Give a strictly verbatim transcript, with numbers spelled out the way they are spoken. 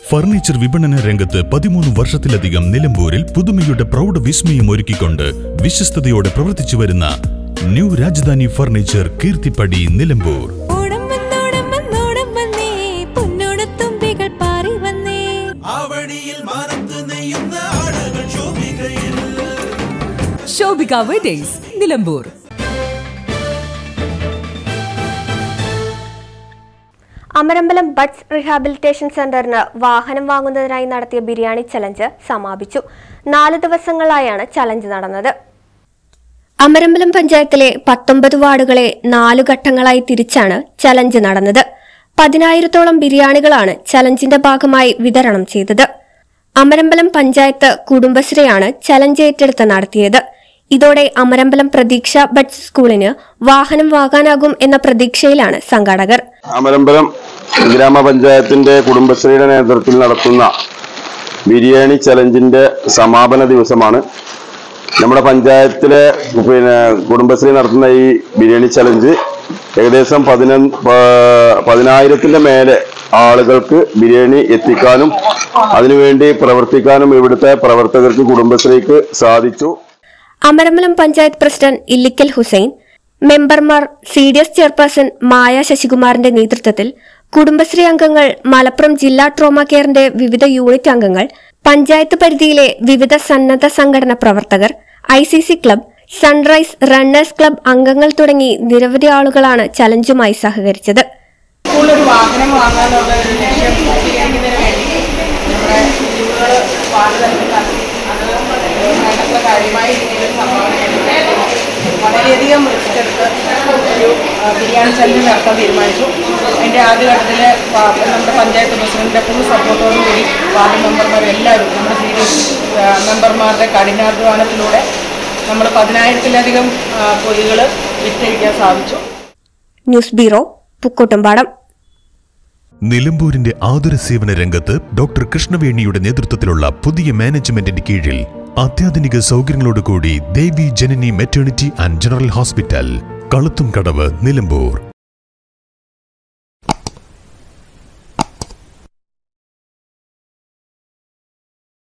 Furniture വിപണന രംഗത്ത് പതിമൂന്ന് വർഷത്തിലധികം നിലമ്പൂരിൽ പുതുമയുടെ പ്രൗഢ വിസ്മയം ഒരുക്കിക്കൊണ്ട് വിശ്വസ്തയോടെ പ്രവർത്തിച്ചു വരുന്ന new Rajadhani furniture Keerthippadi Nilambur. Shobhika weddings Nilambur. Amarambalam buds rehabilitation സെന്ററിന് വാഹനം വാങ്ങുന്നതിനായി നടത്തിയ ബിരിയാണി ചലഞ്ച് സമാപിച്ചു. നാല് ദിവസങ്ങളായാണ് ചലഞ്ച് നടന്നത്. അമരമ്പലം പഞ്ചായത്തിലെ പത്തൊമ്പത് വാർഡുകളെ നാലു ഘട്ടങ്ങളായി തിരിച്ചാണ് ചലഞ്ച് നടന്നത്. പതിനായിരത്തോളം ബിരിയാണികളാണ് ചലഞ്ചിന്റെ ഭാഗമായി വിതരണം ചെയ്തത്. അമരമ്പലം പഞ്ചായത്ത് കുടുംബശ്രീയാണ് ചലഞ്ച് ഏറ്റെടുത്ത് നടത്തിയത്. ഇതോടെ അമരമ്പലം പ്രതീക്ഷ ബഡ്സ് സ്കൂളിന് വാഹനം വാങ്ങാനാകും എന്ന പ്രതീക്ഷയിലാണ് സംഘാടകർ. അമരമ്പലം ഗ്രാമപഞ്ചായത്തിന്റെ കുടുംബശ്രീയുടെ നേതൃത്വത്തിൽ നടത്തുന്ന ബിരിയാണി ചലഞ്ചിന്റെ സമാപന ദിവസമാണ്. നമ്മുടെ പഞ്ചായത്തിലെ പിന്നെ കുടുംബശ്രീ നടത്തുന്ന ഈ ബിരിയാണി ചലഞ്ച് ഏകദേശം പതിനൊന്ന് പതിനായിരത്തിന്റെ മേലെ ആളുകൾക്ക് ബിരിയാണി എത്തിക്കാനും അതിനുവേണ്ടി പ്രവർത്തിക്കാനും ഇവിടുത്തെ പ്രവർത്തകർക്ക് കുടുംബശ്രീക്ക് സാധിച്ചു. അമരമ്പലം പഞ്ചായത്ത് പ്രസിഡന്റ് ഇല്ലിക്കൽ ഹുസൈൻ, മെമ്പർമാർ, C D S chairperson Maya ശശികുമാറിന്റെ നേതൃത്വത്തിൽ കുടുംബശ്രീ അംഗങ്ങൾ, മലപ്പുറം ജില്ലാ ട്രോമ കെയറിന്റെ വിവിധ യൂണിറ്റ് അംഗങ്ങൾ, പഞ്ചായത്ത് പരിധിയിലെ വിവിധ സന്നദ്ധ സംഘടന പ്രവർത്തകർ, I C C club, sunrise runners club അംഗങ്ങൾ തുടങ്ങി നിരവധി ആളുകളാണ് ചലഞ്ചുമായി സഹകരിച്ചത്. ഒരു വാഹനം വാങ്ങാനുള്ള ഒരു ലക്ഷ്യം പൂർത്തീകരിക്കുന്നതിന് വേണ്ടി നമ്മുടെ സ്കൂളുകൾ അതിനുള്ള കാര്യമായ രീതിയിൽ സംഭാവന വളരെയധികം റിസ്ക് എടുത്ത് ഒരു ബിരിയാണി ചലഞ്ച് നടത്താൻ തീരുമാനിച്ചു. അതിൻ്റെ ആദ്യഘട്ടത്തിൽ നമ്മുടെ പഞ്ചായത്ത് പ്രസിഡന്റിൻ്റെ ഫുൾ സപ്പോർട്ടോടുകൂടി വാർഡ് മെമ്പർമാർ എല്ലാവരും നമ്മുടെ സി ഡി എസ് മെമ്പർമാരുടെ കഠിനാധ്വാനത്തിലൂടെ നമ്മൾ പതിനായിരത്തിലധികം പൊതികൾ വിറ്റഴിക്കാൻ സാധിച്ചു. News bureau, Pookkottumpadam. നിലമ്പൂരിന്റെ ആതുര സേവന രംഗത്ത് ഡോക്ടർ കൃഷ്ണവേണിയുടെ നേതൃത്വത്തിലുള്ള പുതിയ മാനേജ്മെന്റിന്റെ കീഴിൽ അത്യാധുനിക സൗകര്യങ്ങളോടുകൂടി Devi Janani maternity and general hospital, Kaluthumkadavu, Nilambur.